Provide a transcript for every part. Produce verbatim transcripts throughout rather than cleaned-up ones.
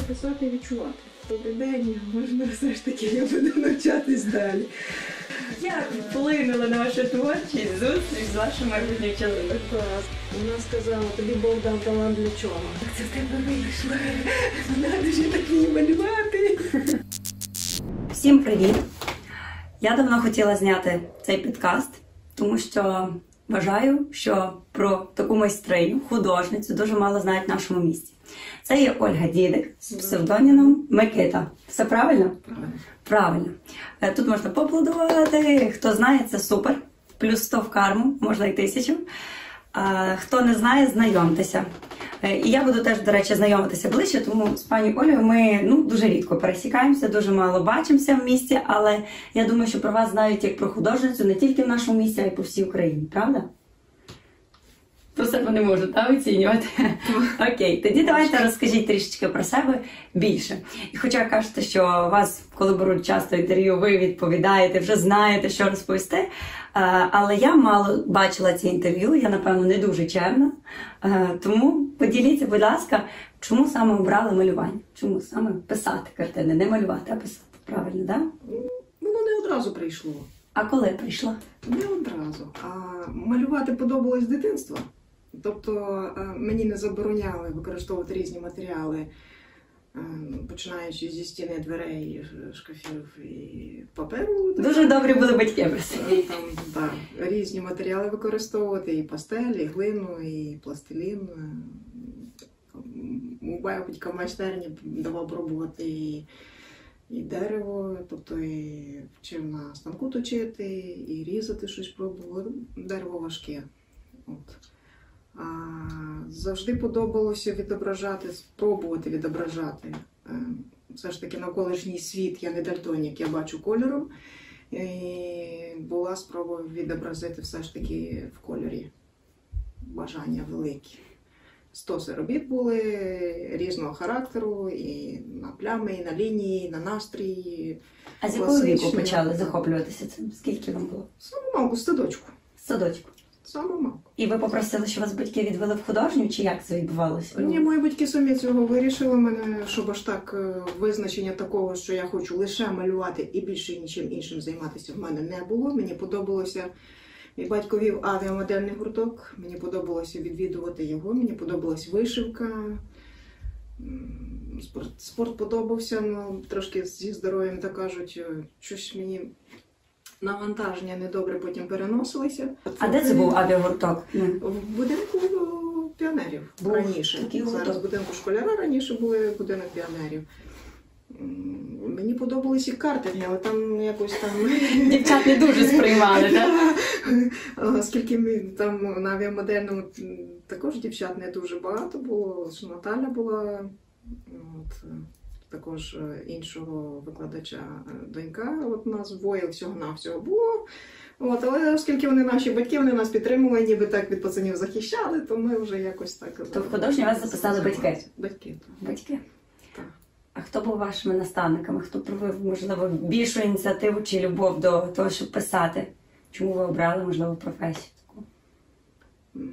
писати і відчувати. Добрий день, можна все ж таки я буду навчатись далі. Як вплинула на вашу творчість зустріч з вашим майбутнім чоловіком? Вона сказала, тобі Бог дав талант для чого? Так це в тебе вийшло. Треба ж так її малювати. Всім привіт! Я давно хотіла зняти цей підкаст, тому що вважаю, що про таку майстриню, художницю дуже мало знають в нашому місті. Це є Ольга Дідик з псевдонімом Микита. Все правильно? Правильно. Правильно. Тут можна поаплодувати. Хто знає, це супер. Плюс сто в карму, можна і тисячу. Хто не знає, знайомтеся. І я буду теж, до речі, знайомитися ближче, тому з пані Олею ми ну, дуже рідко пересікаємося, дуже мало бачимося в місті, але я думаю, що про вас знають як про художницю не тільки в нашому місті, а й по всій Україні, правда? Про себе не можу, так, оцінювати? Окей, тоді давайте розкажіть трішечки про себе більше. І хоча кажете, що вас, коли беруть часто інтерв'ю, ви відповідаєте, вже знаєте, що розповісти, але я мало бачила ці інтерв'ю, я, напевно, не дуже чемна. Тому поділіться, будь ласка, чому саме обрали малювання? Чому саме писати картини? Не малювати, а писати. Правильно, так? Да? Воно не одразу прийшло. А коли прийшло? Не одразу. А малювати подобалось з дитинства. Тобто мені не забороняли використовувати різні матеріали, починаючи зі стіни, дверей, шкафів і паперу. Дуже добрі були батьки, просто. Там, так, різні матеріали використовувати, і пастель, і глину, і пластилін. У батька в майстерні давав пробувати і, і дерево, тобто і вчив на станку точити, і різати щось пробував. Дерево важке. От. А, завжди подобалося відображати, спробувати відображати. Е, все ж таки навколишній світ, я не дальтонік, я бачу кольором. І була спроба відобразити все ж таки в кольорі. Бажання великі. Стоси робіт були різного характеру, і на плями, і на лінії, і на настрій. А з якого віку почали захоплюватися цим? Скільки вам було? Саму малку, з садочку. З садочку. Саму малку. І ви попросили, що вас батьки відвели в художню, чи як це відбувалося? Ні, мої батьки самі цього вирішили. Мене, щоб аж так визначення такого, що я хочу лише малювати і більше нічим іншим займатися, в мене не було. Мені подобалося, мій батько вів авіамодельний гурток, мені подобалося відвідувати його, мені подобалась вишивка. Спорт, спорт подобався, ну, трошки зі здоров'ям, так кажуть, щось мені... Навантаження недобре потім переносилися. А де це був авіагурток? В будинку піонерів був раніше. Зараз в будинку школяра, раніше були будинок піонерів. Мені подобалися і картини, але там якось там... Дівчат не дуже сприймали, так? Оскільки ми там на авіамодельному також дівчат не дуже багато було, що Наталя була... От. Також іншого викладача донька, от нас двоє всього-навсього було. От, але оскільки вони наші батьки, вони нас підтримували, ніби так від пацанів захищали, то ми вже якось так... То в художню вас записали батьки? Батьки. Батьки? Так. А хто був вашими наставниками? Хто проявив, можливо, більшу ініціативу чи любов до того, щоб писати? Чому ви обрали, можливо, професію таку? Mm.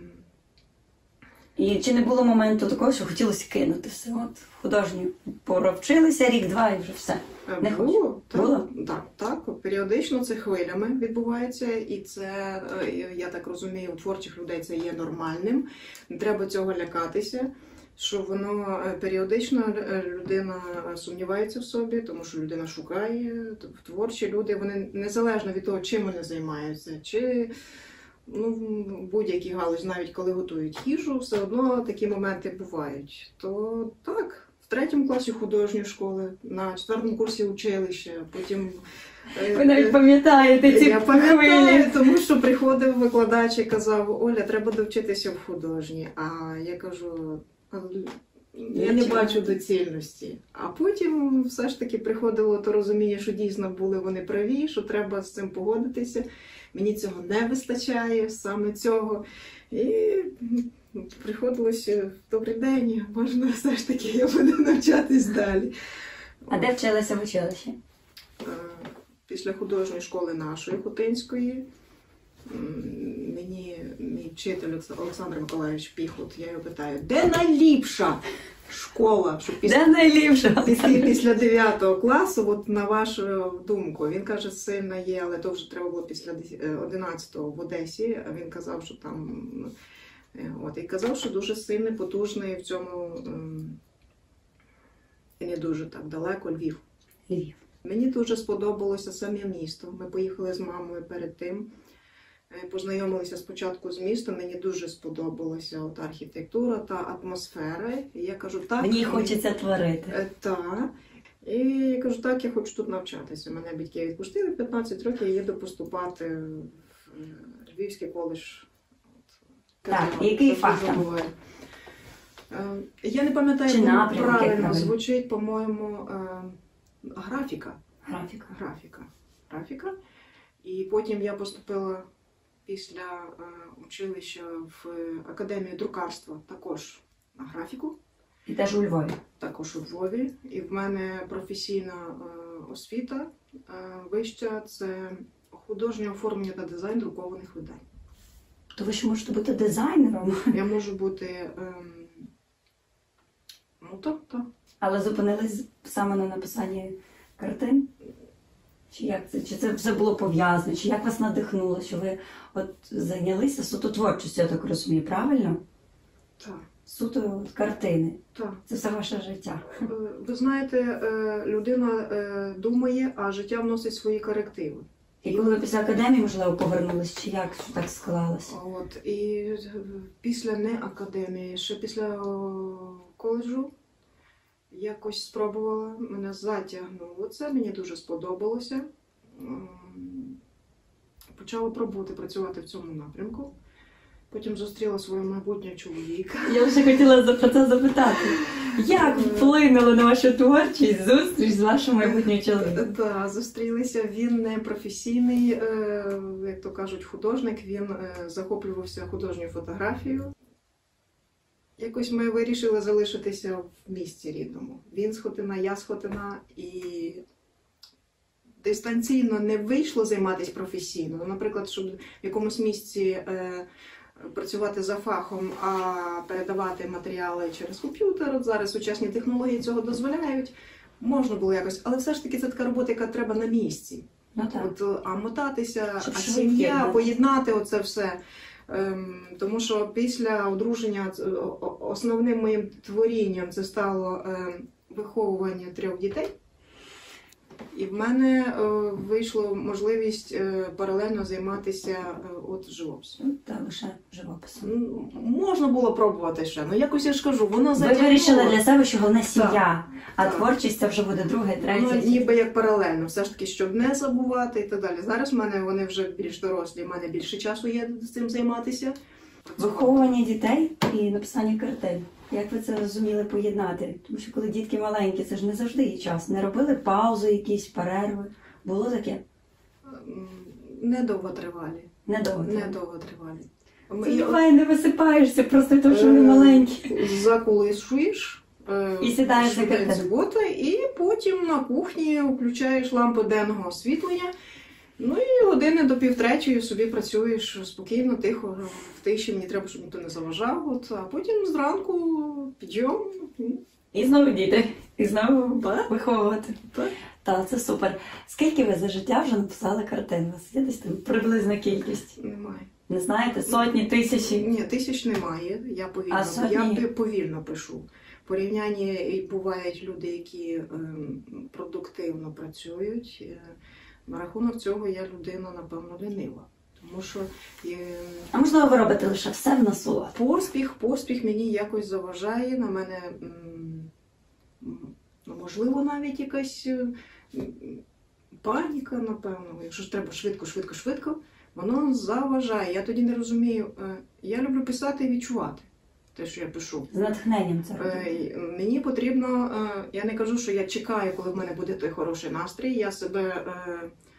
І чи не було моменту такого, що хотілося кинути все? От в художню повчилися рік-два і вже все. Не було, так, було? Так, так. Періодично це хвилями відбувається, і це, я так розумію, у творчих людей це є нормальним. Не треба цього лякатися, що воно періодично людина сумнівається в собі, тому що людина шукає. Творчі люди, вони незалежно від того, чим вони займаються, чи... Ну, будь-які галузі, навіть коли готують їжу, все одно такі моменти бувають. То так, в третьому класі художньої школи, на четвертому курсі училища, потім... Ви навіть пам'ятаєте ці Я пам'ятаю, хвилі. Тому що приходив викладач і казав: Оля, треба довчитися в художній. А я кажу, я не бачу доцільності. А потім все ж таки приходило то розуміння, що дійсно були вони праві, що треба з цим погодитися. Мені цього не вистачає, саме цього. І приходилося: добрий день, можна все ж таки я буду навчатись далі. А де вчилися в училищі? Після художньої школи нашої, Хотинської, мені мій вчитель Олекс- Олександр Миколаївич Піхут. Я його питаю, де найліпша школа? Щоб після, Де найліпше? після, після дев'ятого класу, от на вашу думку, він каже, сильна є, але то вже треба було після одинадцятого в Одесі. А він казав, що там, е, от, і казав, що дуже сильний, потужний в цьому, ем, і не дуже так далеко, Львів. Львів. Мені дуже сподобалося саме місто. Ми поїхали з мамою перед тим. Е, Познайомилися спочатку з містом. Мені дуже сподобалася от архітектура та атмосфера. І я кажу, так. Мені і- хочеться творити. Е, Так. І я кажу, так, я хочу тут навчатися. Мене батьки відпустили п'ятнадцять років, я їду поступати в е, Львівський коледж. Так, Казала, який це фах там? забуваю. Е, Я не пам'ятаю, Чи як воно напрямок, як правильно правильно? звучить, по-моєму, е, графіка. Графіка. Графіка. Графіка. І потім я поступила після е, училища в академію друкарства також на графіку, І теж у Львові. також у Львові. І в мене професійна е, освіта е, вища – це художнє оформлення та дизайн друкованих видань. То ви ще можете бути дизайнером, Я можу бути, ем, ну так, так. але зупинились саме на написанні картин? Чи як це? Чи це все було пов'язано? Чи як вас надихнуло, що ви от зайнялися суто творчістю, я так розумію, правильно? Так, Суто от картини. так. Це все ваше життя. Е, Ви знаєте, е, людина е, думає, а життя вносить свої корективи. І коли ви після академії, можливо, повернулись, чи як що так склалося? От, і е, після не академії, ще після о, коледжу якось спробувала, мене затягнуло це, мені дуже сподобалося. М, Почала пробувати працювати в цьому напрямку. Потім зустріла свого майбутнього чоловіка. Я вже хотіла за- про це запитати. Як вплинуло на вашу творчість зустріч з вашим майбутнім чоловіком? Так, зустрілися. Він не професійний, е, як то кажуть, художник. Він е, захоплювався художньою фотографією. Якось ми вирішили залишитися в місті рідному. Він з Хотина, я з Хотина. І дистанційно не вийшло займатися професійно. Ну, наприклад, щоб в якомусь місці е, працювати за фахом, а передавати матеріали через комп'ютер. От зараз сучасні технології цього дозволяють. Можна було якось, але все ж таки це така робота, яка треба на місці. Ну так. От, а мотатися, Щоб а швидко, сім'я, да. поєднати оце все. Ем, тому що після одруження ц- о- о- основним моїм творінням це стало ем, виховування трьох дітей. І в мене е, вийшла можливість е, паралельно займатися е, от живописом. Ну, та лише живописом. Ну, можна було пробувати ще, ну якось я ж кажу, воно Ви затягнуло. вирішили для себе, що головне сім'я, а Так. творчість це вже буде друге, Ну, третє. ніби як паралельно, все ж таки, щоб не забувати і так далі. Зараз в мене вони вже більш дорослі, в мене більше часу є з цим займатися. Виховування дітей і написання картин. Як ви це зуміли поєднати? Тому що коли дітки маленькі, це ж не завжди є час. Не робили паузи, якісь перерви. Було таке? М, Недовго тривалі. Недовго. Недовго тривалі. Це І, буває, не висипаєшся, просто тому що вони е, маленькі. Закулисуєш. е, І сідаєш за швиденько картину. робота, і потім на кухні включаєш лампу денного освітлення. Ну і години до півтретьої собі працюєш спокійно, тихо, в тиші, мені треба, щоб ніхто не заважав. От, а потім зранку підйом. І знову діти. І знову Так. виховувати. Так. Так, це супер. Скільки ви за життя вже написали картин? У вас є десь там приблизна кількість? Немає. Не знаєте? Сотні, тисячі? Ні, тисяч немає. Я повільно, А сотні? я пи- повільно пишу. В порівнянні і бувають люди, які ем, продуктивно працюють. Е, На рахунок цього я людина, напевно, лінива. Тому що е, А можливо, ви робите лише все в насолод? поспіх, поспіх мені якось заважає. На мене, м, м, ну, можливо, навіть якась е, м, паніка, напевно. Якщо ж треба швидко, швидко, швидко, воно заважає. Я тоді не розумію. Е, Я люблю писати і відчувати те, що я пишу. З натхненням це робите? Е, Мені потрібно, е, я не кажу, що я чекаю, коли в мене буде той хороший настрій. Я себе, е,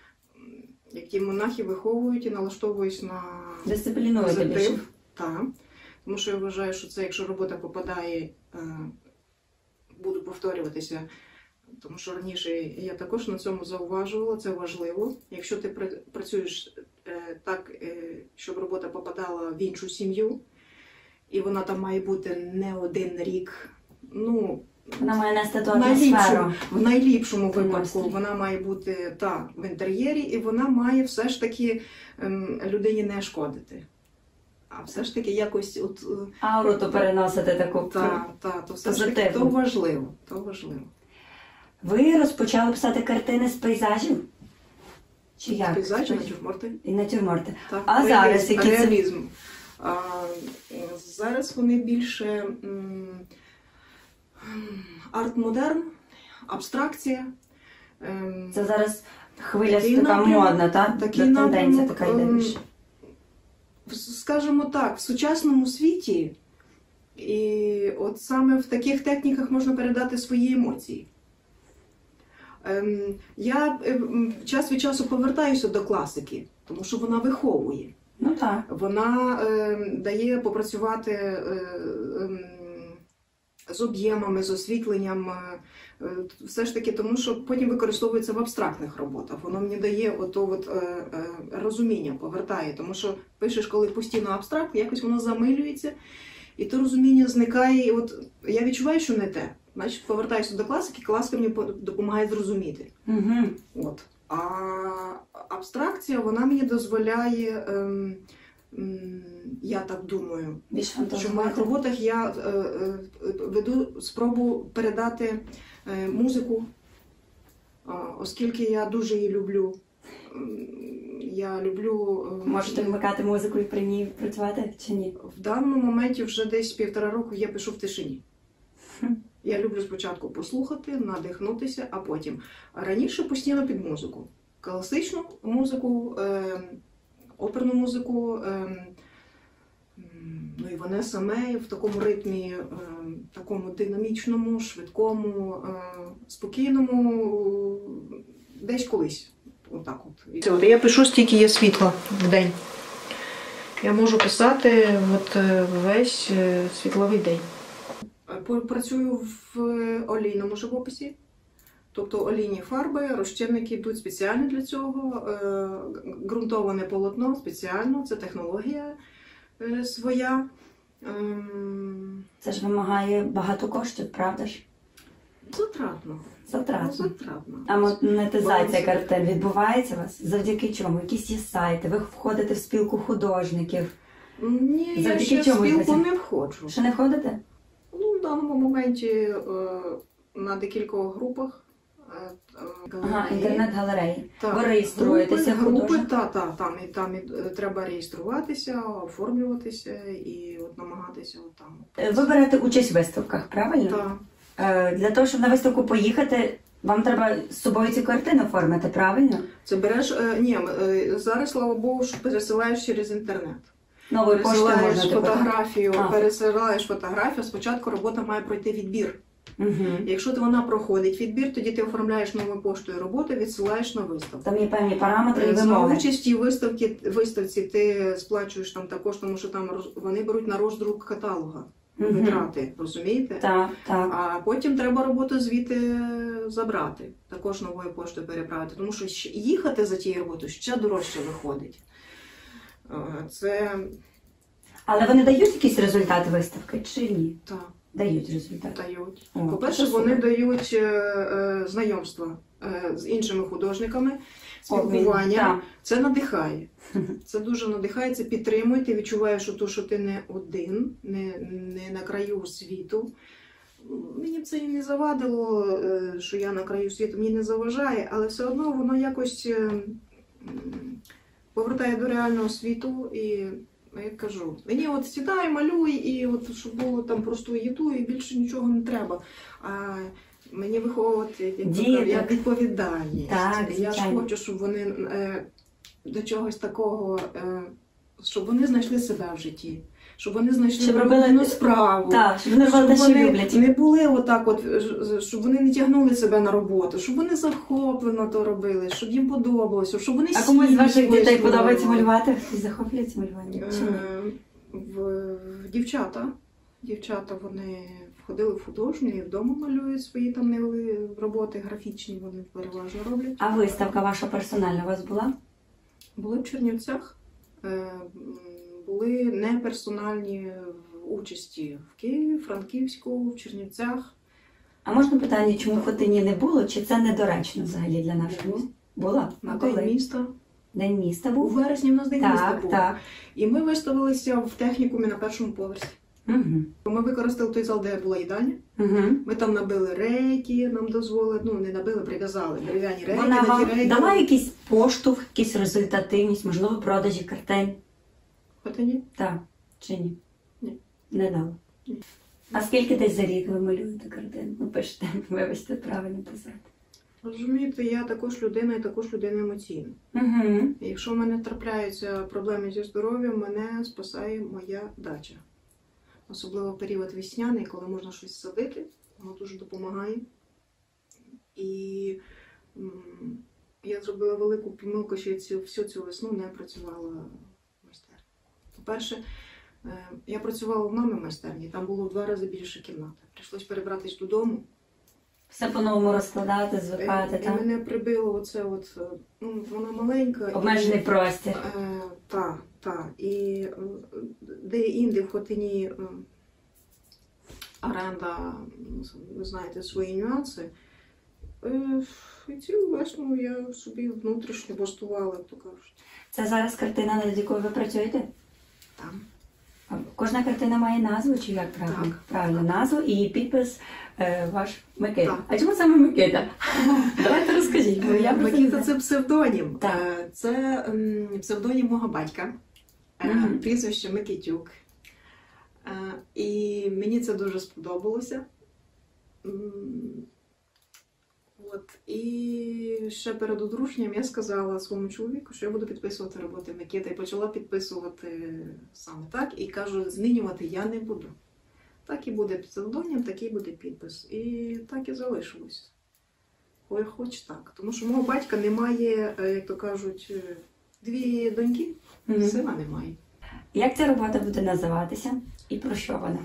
як ті монахи, виховують і налаштовуюсь на Дисциплінуєте більше? позитив. Так. Тому що я вважаю, що це, якщо робота попадає, е, буду повторюватися, Тому що раніше я також на цьому зауважувала, це важливо. Якщо ти працюєш е, так, е, щоб робота попадала в іншу сім'ю, і вона там має бути не один рік, ну, Вона має нести ту в найліпшому, атмосферу. в найліпшому випадку Настрій. вона має бути та, в інтер'єрі, і вона має все ж таки ем, людині не шкодити. А все ж таки якось от, е, Ауру то переносити таку. та, та, то все ж таки позитивно. то важливо, то важливо. Ви розпочали писати картини з пейзажів? Чи як? Пейзажі, натюрморти. І натюрморти. Так, А реалізм, зараз які це? реалізм. А, зараз вони більше м, арт-модерн, абстракція. ем, Це зараз хвиля Такий така напрямок, модна, так? такий Тенденція напрямок, така йде ем, більше. в- скажімо так, в сучасному світі, і от саме в таких техніках можна передати свої емоції. Ем, Я ем, час від часу повертаюся до класики, тому що вона виховує. Ну так. Вона ем, дає попрацювати е, ем, з об'ємами, з освітленням, е, все ж таки, тому що потім використовується в абстрактних роботах. Воно мені дає ото от, е, е, розуміння, повертає, тому що пишеш, коли постійно абстракт, якось воно замилюється, і то розуміння зникає. І от я відчуваю, що не те. Значить, повертаюся до класики, класика мені допомагає зрозуміти. Угу. От. А абстракція, вона мені дозволяє, ем, м, я так думаю, Більш що в моїх фантазувати. роботах я е, е, веду спробу передати е, музику, е, оскільки я дуже її люблю. М, Я люблю... е, Можете вмикати музику і при ній працювати чи ні? В даному моменті вже десь півтора року я пишу в тишині. Хм. Я люблю спочатку послухати, надихнутися, а потім. А раніше постійно під музику. Класичну музику, е, оперну музику, е, м, ну і вони саме в такому ритмі, е, такому динамічному, швидкому, е, спокійному, десь колись. Отак от. От я пишу, стільки є світла в день. Я можу писати от е, весь е, світловий день. По- Працюю в олійному живописі, тобто олійні фарби, розчинники йдуть спеціально для цього, е, ґрунтоване полотно спеціально, це технологія е, своя. Ем, Це ж вимагає багато коштів, правда ж? Затратно. Затратно. Затратно. А монетизація Баланс. картин відбувається у вас? Завдяки чому? Якісь є сайти, ви входите в спілку художників. Ні, я Завдяки ще в чому спілку йдеться? не входжу. Ще не ходите? Ну, в даному моменті е, на декількох групах. е, е, Ага, є. інтернет-галереї. Так, Ви реєструєтеся групи, групи, художник? та, та, там, і, там і, е, треба реєструватися, оформлюватися і от намагатися от там. Е, Ви берете участь в виставках, правильно? Так. Е, Для того, щоб на виставку поїхати, вам треба з собою ці картини оформити, правильно? Це береш, е, ні, е, зараз, слава Богу, що пересилаєш через інтернет. Новою поштою Пересилаєш можна типу, так? фотографію, А. пересилаєш фотографію, спочатку робота має пройти відбір. Угу. Якщо вона проходить відбір, тоді ти оформляєш новою поштою роботу, відсилаєш на виставку. Там є певні параметри і За вимоги. участь в тій виставці, виставці ти сплачуєш там також, тому що там роз- вони беруть на роздрук каталога Мгм. витрати, розумієте? Так, так. А потім треба роботу звідти забрати, також новою поштою переправити, тому що ще- їхати за тією роботою ще дорожче виходить. Е, Це Але вони дають якісь результати виставки чи ні? так, Дають результати. дають. О, По-перше, це вони супер. дають е, е, знайомства е, з іншими художниками, Обмін. спілкування. Так. Це надихає. Це дуже надихає, це підтримує. Ти відчуваєш, що, то, що ти не один, не, не на краю світу. Мені б це і не завадило, е, що я на краю світу, мені не заважає, але все одно воно якось е, м, повертає до реального світу. І я кажу, мені от сідай, малюй, і от щоб було там просто їду, і більше нічого не треба. А мені виховувати як, Діток. як відповідальність. Так, Я ж звичайно. хочу, щоб вони е, до чогось такого, е, щоб вони знайшли себе в житті, щоб вони знайшли Щоб робили- улюблену справу. Так, щоб вони робили те, що вони люблять. не були отак, от, ж- щоб вони не тягнули себе на роботу, щоб вони захоплено то робили, щоб їм подобалося, щоб вони А комусь з сім'ї ваших свої дітей подобається створювали. малювати? Хтось захоплюється малюванням? Чи ні? Е, В, в дівчата. Дівчата, вони входили в художню і вдома малюють свої там невели роботи графічні, вони переважно роблять. А виставка ваша персональна у вас була? Були в Чернівцях, е, були неперсональні участі в Києві, Франківську, в Чернівцях. А можна питання, чому в Хотині не було, чи це недоречно взагалі для нашого Було. міста? Була? На А День коли? міста. День міста У був? вересні в нас День міста Так, був. так. І ми виставилися в технікумі на першому поверсі. Угу. Ми використали той зал, де була їдальня. Угу. Ми там набили рейки, нам дозволили, ну не набили, прив'язали дерев'яні рейки. Вона на ті вам рейки. дала якийсь поштовх, якусь результативність, можливо, продажі картин? Хотині? Так. Чи ні? Ні. Не дала? Ні. А скільки десь за рік ви малюєте картин? Ну, пишете, вибачте, правильно писати. Розумієте, я також людина і також людина емоційна. Угу. І якщо в мене трапляються проблеми зі здоров'ям, мене спасає моя дача. Особливо період весняний, коли можна щось садити, воно дуже допомагає. І м, я зробила велику помилку, що я цю, всю цю весну не працювала в майстерні. По-перше, е, я працювала в мами в майстерні, там було в два рази більше кімнати. Прийшлось перебратись додому. Все по-новому розкладати, звикати, І, і так? мене прибило оце от, е, ну, вона маленька. Обмежений простір. Е, Так, так. І е, де-інде в Хотині е, оренда, ви знаєте, свої нюанси. Е, І цілу весну я собі внутрішньо бастувала, як то кажуть. Це зараз картина, над якою ви працюєте? Там. А кожна картина має назву, чи як правильно? Так. Правильно, назву і підпис е, ваш Микита. Так. А чому саме Микита? Давайте розкажіть. Бо я просто не Микита – знаю. це псевдонім. Так. Е, Це м, псевдонім мого батька. Е, Мгм. Прізвище Микитюк. Е, І мені це дуже сподобалося. М, От. І ще перед одруженням я сказала своєму чоловіку, що я буду підписувати роботи Микита. І почала підписувати саме так. І кажу, змінювати я не буду. Так і буде псевдонім, такий буде підпис. І так і залишилось. Ой, хоч так. Тому що мого батька немає, е, як то кажуть, е, дві доньки, Мгм. сина немає. Як ця робота буде називатися і про що вона?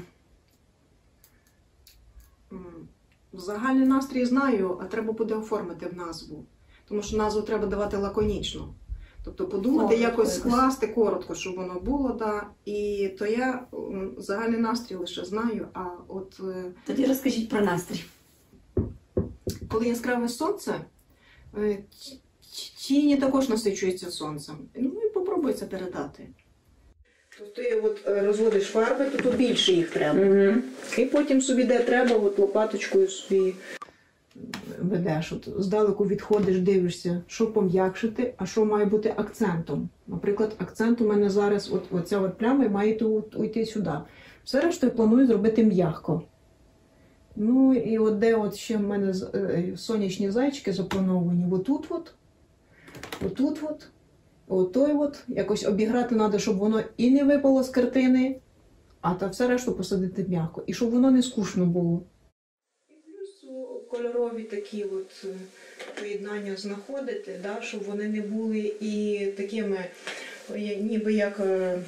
М, Загальний настрій знаю, а треба буде оформити в назву. Тому що назву треба давати лаконічно. Тобто подумати, Коротко якось якось. скласти коротко, щоб воно було, да. І то я м, загальний настрій лише знаю, а от е, Тоді розкажіть про настрій. коли яскраве сонце, е, ті- тіні також насичуються сонцем. Ну і попробуй це передати. Тобто ти от е, розводиш фарби, то тут більше їх треба. Угу. І потім собі де треба, от лопаточкою собі ведеш. От здалеку відходиш, дивишся, що пом'якшити, а що має бути акцентом. Наприклад, акцент у мене зараз, от, оця от пляма має тут уйти сюди. Все решту я планую зробити м'яко. Ну і от де от ще в мене з- е, сонячні зайчики заплановані, отут от, отут от, отой от, якось обіграти треба, щоб воно і не випало з картини, а та все решту посадити м'яко. І щоб воно не скучно було. І плюс о, кольорові такі от е, поєднання знаходити, да, щоб вони не були і такими, е, ніби як е,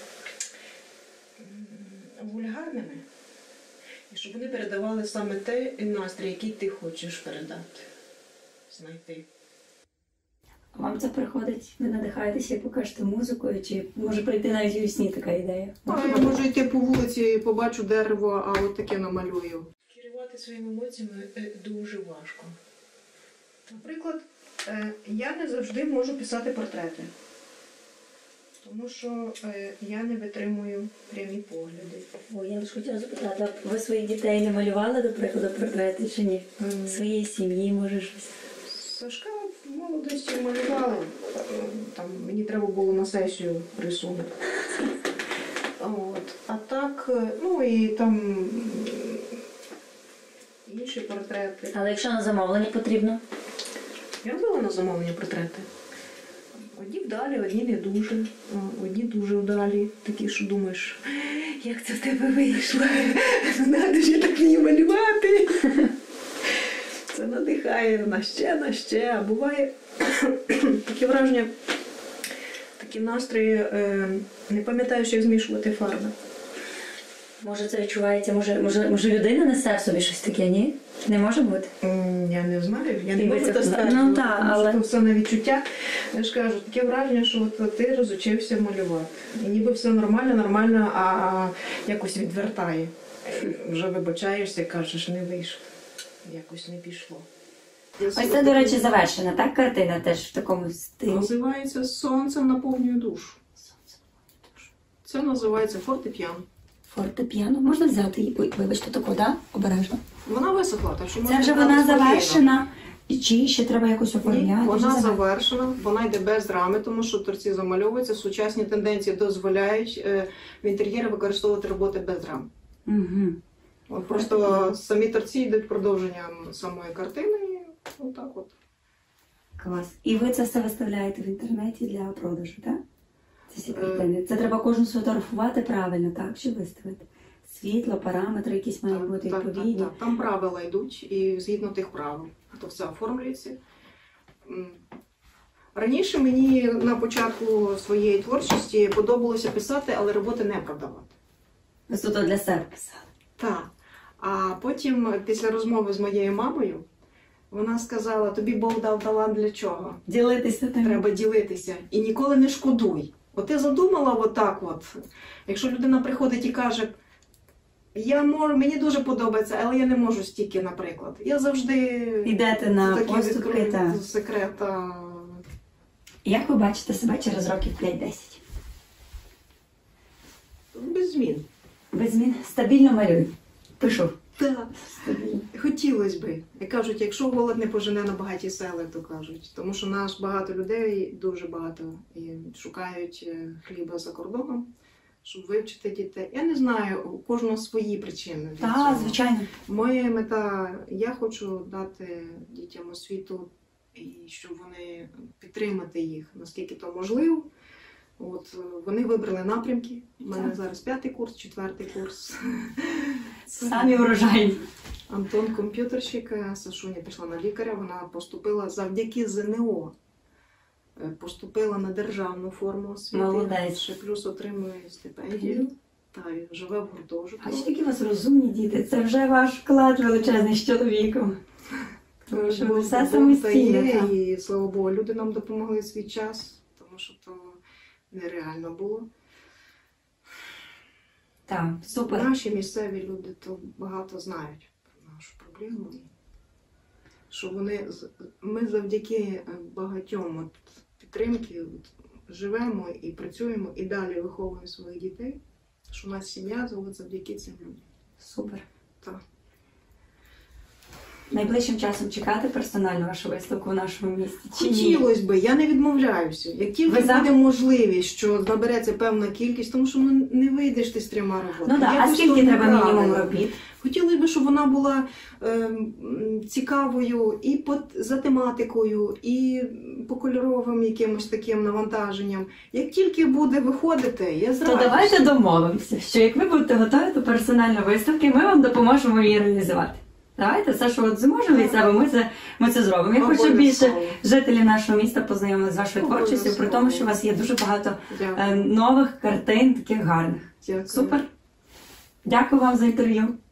м, вульгарними. І щоб вони передавали саме той настрій, який ти хочеш передати, знайти. Вам це приходить, ви надихаєтеся і покажете музикою, чи може прийти навіть у вісні така ідея? А я можу йти по вулиці, побачу дерево, а от таке намалюю. Керувати своїми емоціями е, дуже важко. Наприклад, е, я не завжди можу писати портрети. Тому що е, я не витримую прямі погляди. О, я лише хотіла запитати, а ви своїх дітей не малювали, до прикладу, портрети чи ні? М. Своєї сім'ї, може, щось? Сашка в молодості малювали. Е, Там мені треба було на сесію рисунок. От. А так, е, ну і там м, інші портрети. Але якщо на замовлення потрібно? Я робила на замовлення портрети. Одні вдалі, одні не дуже. О, Одні дуже вдалі. Такі, що думаєш, як це в тебе вийшло? Надо ж я так вмію малювати. Це надихає на ще, на ще. А буває таке враження, такі настрої, е, не пам'ятаєш, як змішувати фарби. Може це відчувається, може, може, може людина несе в собі щось таке, ні? Не може бути? М, Я не знаю, я не І ви можу це- це стверджувати, ну, та, тому але- що це все на відчуття. Я ж кажу, таке враження, що от ти розучився малювати. І ніби все нормально, нормально, а якось відвертає. Вже вибачаєшся і кажеш, не вийшло. Якось не пішло. Ось це, до речі, завершена, так? Картина теж в такому стилі. Називається «Сонцем наповнює душу». Це називається фортепіано. Фортепіано. Можна взяти її? Ой, вибачте, таку, да? Обережно. Вона висохла, так що Це можна вже брати вона спокійно. завершена. І чи ще треба якось Ні, оформляти? вона Вже завершена. завершена, вона йде без рами, тому що торці замальовуються. Сучасні тенденції дозволяють е, в інтер'єрі використовувати роботи без рам. Угу. От просто самі торці йдуть продовженням самої картини. І отак от. Клас. І ви це все виставляєте в інтернеті для продажу, так? Це всі Е. картини. Це треба кожну сфотографувати правильно, так? Чи виставити? Світло, параметри якісь мають бути Так, так, відповідні. так. Там правила йдуть, і згідно тих правил, то все оформлюється. М. Раніше мені на початку своєї творчості подобалося писати, але роботи не продавати. Ви суто для себе писали. Так. А потім, після розмови з моєю мамою, вона сказала, тобі Бог дав талант для чого? Ділитися тим. Треба ділитися. І ніколи не шкодуй. От ти задумала отак от. Якщо людина приходить і каже, я можу, мені дуже подобається, але я не можу стільки, наприклад. Я завжди Йдете на такі поступки, відкрию так. секрета. Як ви бачите себе через років п'ять-десять? Без змін. Без змін. Стабільно малюю. Пишу. Так. Стабільно. Хотілося би. Як кажуть, якщо голод не пожене на багаті села, то кажуть. Тому що нас багато людей, дуже багато, і шукають е, хліба за кордоном, щоб вивчити дітей. Я не знаю, у кожного свої причини. для Так, цього. звичайно. Моя мета, я хочу дати дітям освіту, і щоб вони підтримати їх, наскільки то можливо. От, е, вони вибрали напрямки. У мене Так. зараз п'ятий курс, четвертий курс. Самі урожайні. Антон комп'ютерщик, Сашуня пішла на лікаря, вона поступила завдяки ЗНО. Е, Поступила на державну форму освіти. Молодець. Ще плюс отримує стипендію. Та й живе в гуртожитку. Бачите, які у вас розумні діти. Це вже ваш вклад величезний з чоловіком. Тому що ви все самостійно. Є, так. і слава Богу, люди нам допомогли свій час, тому що то нереально було. Так, супер. Наші місцеві люди то багато знають про нашу проблему. І що вони з- ми завдяки е, багатьом от підтримки от, живемо і працюємо і далі виховуємо своїх дітей. Що у нас сім'я от, завдяки цим людям. Супер. Так. Найближчим часом чекати персонально вашу виставку в нашому місті? Чи ні? Хотілося б, я не відмовляюся. Як тільки Ви за? буде можливість, що набереться певна кількість, тому що ну, не вийдеш ти з трьома роботами. Ну так, а Якось скільки то треба неправильно. мінімум робіт? Хотілося б, щоб вона була ем, цікавою і по, за тематикою, і по кольоровим якимось таким навантаженням. Як тільки буде виходити, я То зразу. давайте домовимося, що як ви будете готові до персональної виставки, ми вам допоможемо її реалізувати. Давайте все, що от зможемо від себе, ми це, ми це зробимо. Я хочу більше Обов'язково. жителів нашого міста познайомити з вашою творчістю, при Обов'язково. тому, що у вас є дуже багато е, Дякую. нових картин, таких гарних. Дякую. Супер. Дякую вам за інтерв'ю.